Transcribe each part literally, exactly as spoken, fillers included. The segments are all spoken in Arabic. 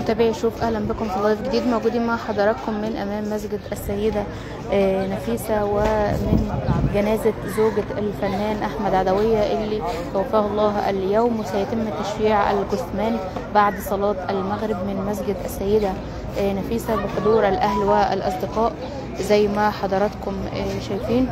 متابعي شوف، اهلا بكم في لايف جديد. موجودين مع حضراتكم من امام مسجد السيده نفيسه، ومن جنازه زوجة الفنان احمد عدويه اللي توفاه الله اليوم، وسيتم تشييع الجثمان بعد صلاه المغرب من مسجد السيده نفيسه بحضور الاهل والاصدقاء زي ما حضراتكم شايفين.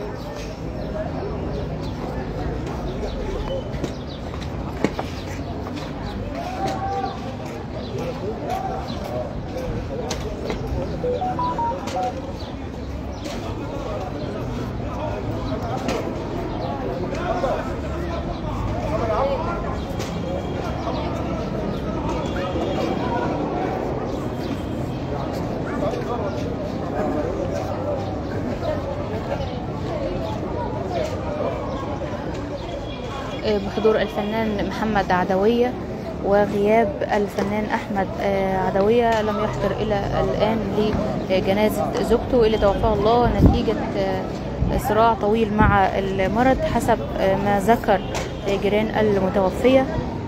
بحضور الفنان محمد عدوية وغياب الفنان أحمد عدوية، لم يحضر إلى الآن لجنازة زوجته اللي توفاه الله نتيجة صراع طويل مع المرض حسب ما ذكر جيران المتوفية.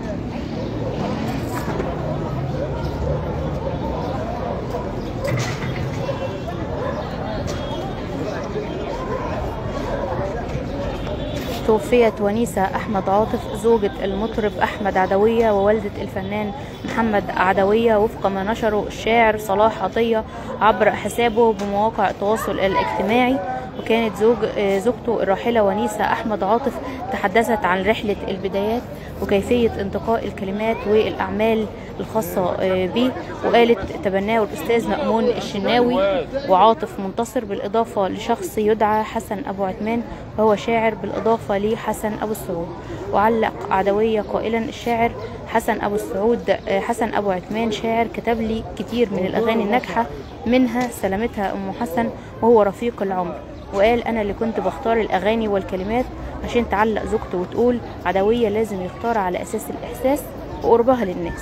توفيت ونيسة أحمد عاطف زوجة المطرب أحمد عدوية ووالدة الفنان محمد عدوية، وفق ما نشره الشاعر صلاح عطية عبر حسابه بمواقع التواصل الاجتماعي. وكانت زوج زوجته الراحلة ونيسة أحمد عاطف تحدثت عن رحلة البدايات وكيفية انتقاء الكلمات والأعمال الخاصة به، وقالت تبناه الأستاذ مأمون الشناوي وعاطف منتصر، بالإضافة لشخص يدعى حسن أبو عثمان وهو شاعر، بالإضافة لحسن أبو السعود. وعلق عدوية قائلا: الشاعر حسن أبو السعود حسن أبو عثمان شاعر كتب لي كتير من الأغاني الناجحة، منها سلامتها أم حسن وهو رفيق العمر. وقال: أنا اللي كنت بختار الأغاني والكلمات عشان تعلق زوجته وتقول عدوية لازم يختار على أساس الإحساس وقربها للناس.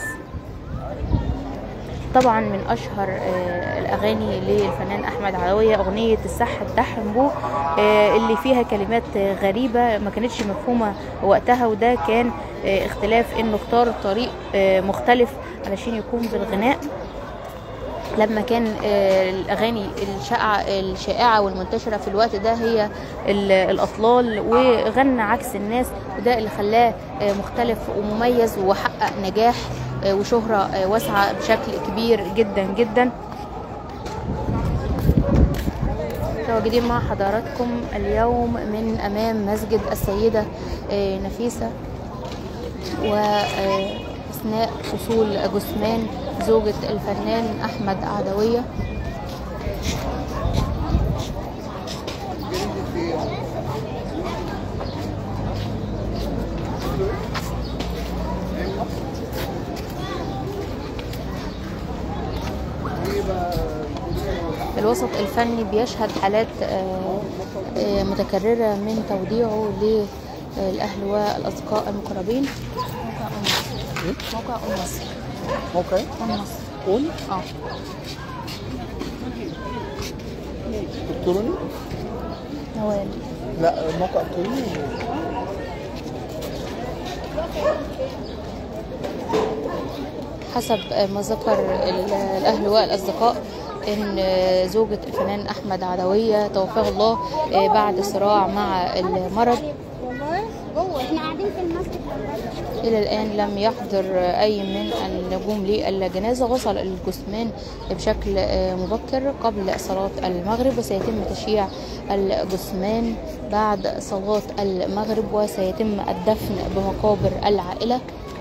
طبعا من أشهر الأغاني للفنان أحمد عدوية أغنية السح الدحم بو، اللي فيها كلمات غريبة ما كانتش مفهومة وقتها، وده كان اختلاف إنه اختار طريق مختلف علشان يكون بالغناء. لما كان الأغاني الشائعة الشائعة والمنتشرة في الوقت ده هي الأطلال، وغنى عكس الناس، وده اللي خلاه مختلف ومميز وحقق نجاح وشهرة واسعة بشكل كبير جدا جدا. متواجدين مع حضراتكم اليوم من أمام مسجد السيدة نفيسة، وأثناء وصول جثمان زوجة الفنان أحمد عدوية. الوسط الفني بيشهد حالات متكررة من توديعه للأهل والأصدقاء المقربين. موقع أم مصر. موقع أم مصر. قول؟ اه الكتروني؟ نوال. لا، موقع الكتروني. حسب ما ذكر الأهل والأصدقاء إن زوجة الفنان أحمد عدوية توفاه الله بعد صراع مع المرض. إلى الآن لم يحضر أي من النجوم للجنازة. وصل الجثمان بشكل مبكر قبل صلاة المغرب، وسيتم تشييع الجثمان بعد صلاة المغرب، وسيتم الدفن بمقابر العائلة.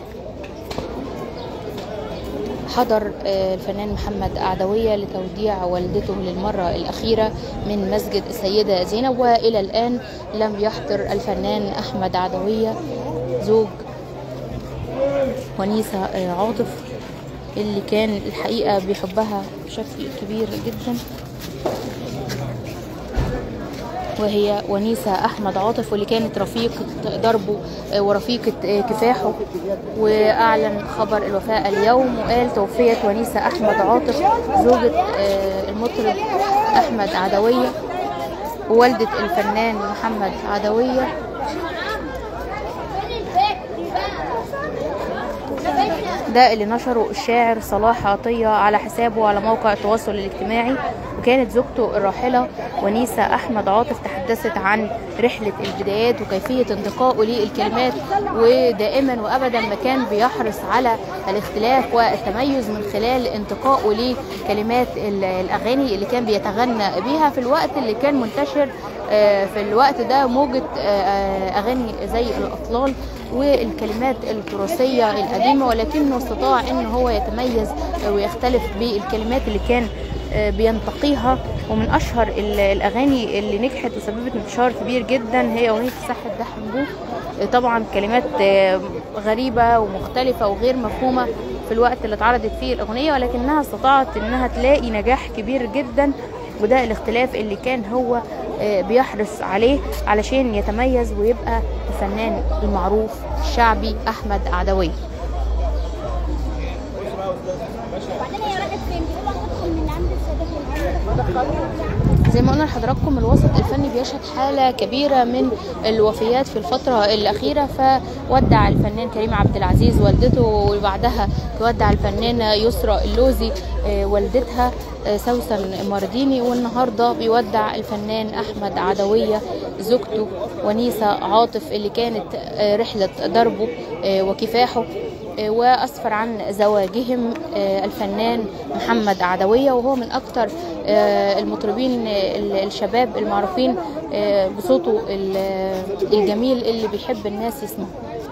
حضر الفنان محمد عدوية لتوديع والدته للمرة الأخيرة من مسجد السيدة زينب، وإلى الآن لم يحضر الفنان أحمد عدوية زوج ونيسة عاطف اللي كان الحقيقة بيحبها بشكل كبير جدا، وهي ونيسة أحمد عاطف، واللي كانت رفيقة دربه ورفيقة كفاحه. وأعلن خبر الوفاة اليوم وقال: توفيت ونيسة أحمد عاطف زوجة المطرب أحمد عدوية ووالدة الفنان محمد عدوية ده اللي نشره الشاعر صلاح عطية على حسابه على موقع التواصل الاجتماعي. وكانت زوجته الراحلة ونيسة أحمد عاطف تحدثت عن رحلة البدايات وكيفية انتقائه للكلمات، ودائما وأبدا ما كان بيحرص على الاختلاف والتميز من خلال انتقائه لكلمات الأغاني اللي كان بيتغنى بيها في الوقت اللي كان منتشر في الوقت ده موجة أغاني زي الأطلال والكلمات التراثية القديمة، ولكنه استطاع ان هو يتميز ويختلف بالكلمات اللي كان بينتقيها. ومن اشهر الاغاني اللي نجحت وسببت انتشار كبير جدا هي اغنية صحة ده حنبوك. طبعا كلمات غريبة ومختلفة وغير مفهومة في الوقت اللي اتعرضت فيه الاغنية، ولكنها استطاعت انها تلاقي نجاح كبير جدا، وده الاختلاف اللي كان هو بيحرص عليه علشان يتميز ويبقى الفنان المعروف الشعبي أحمد عدوية. زي ما قلنا لحضراتكم الوسط الفني بيشهد حالة كبيرة من الوفيات في الفترة الأخيرة، فودع الفنان كريم عبد العزيز والدته، وبعدها ودع الفنانة يسرى اللوزي والدتها سوسن مارديني، والنهارده بيودع الفنان أحمد عدوية زوجته ونيسة عاطف اللي كانت رحلة دربه وكفاحه. وأسفر عن زواجهم الفنان محمد عدوية، وهو من أكثر المطربين الشباب المعروفين بصوته الجميل اللي بيحب الناس يسمعه.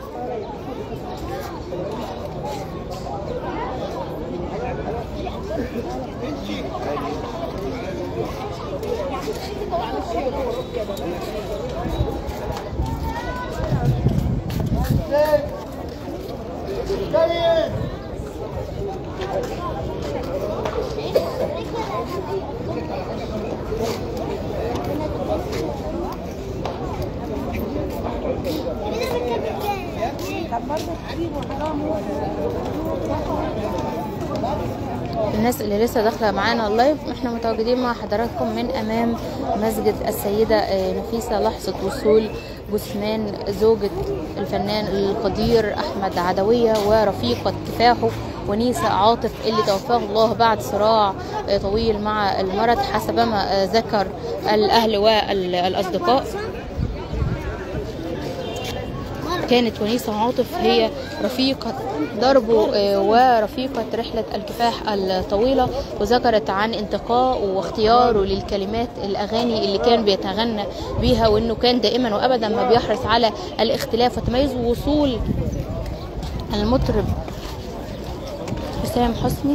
الناس اللي لسه داخله معانا اللايف، احنا متواجدين مع حضراتكم من امام مسجد السيده نفيسه لحظه وصول جثمان زوجة الفنان القدير أحمد عدوية ورفيقة كفاحه ونيسة عاطف اللي توفاه الله بعد صراع طويل مع المرض حسب ما ذكر الأهل والأصدقاء. كانت ونيسة عاطف هي رفيقة دربه ورفيقة رحلة الكفاح الطويلة، وذكرت عن انتقاء واختياره للكلمات الأغاني اللي كان بيتغنى بيها، وأنه كان دائما وأبدا ما بيحرص على الاختلاف وتميز. ووصول المطرب حسام حسني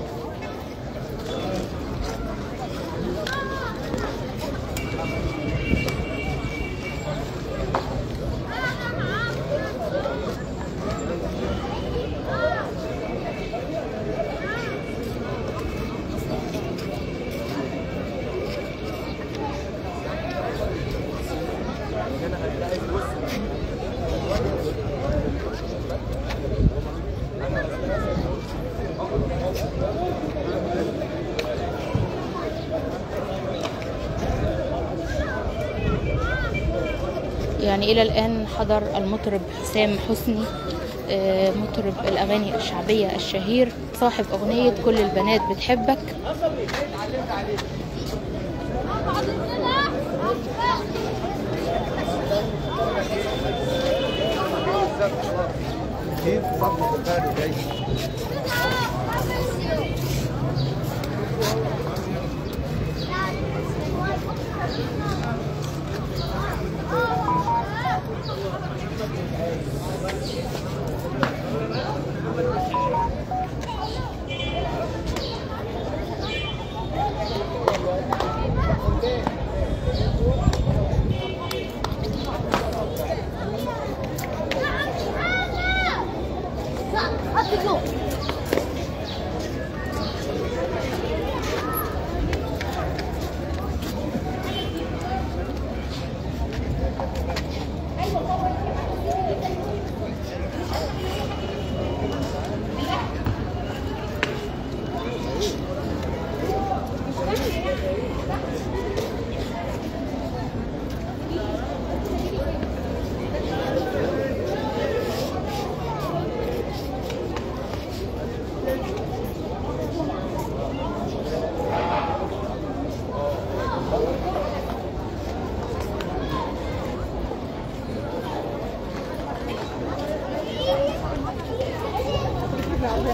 يعني إلى الآن حضر المطرب حسام حسني مطرب الأغاني الشعبية الشهير صاحب أغنية كل البنات بتحبك.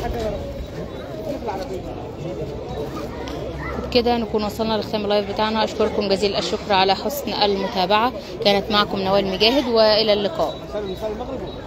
وبكده نكون وصلنا لختام اللايف بتاعنا. اشكركم جزيل الشكر على حسن المتابعة. كانت معكم نوال مجاهد، والى اللقاء.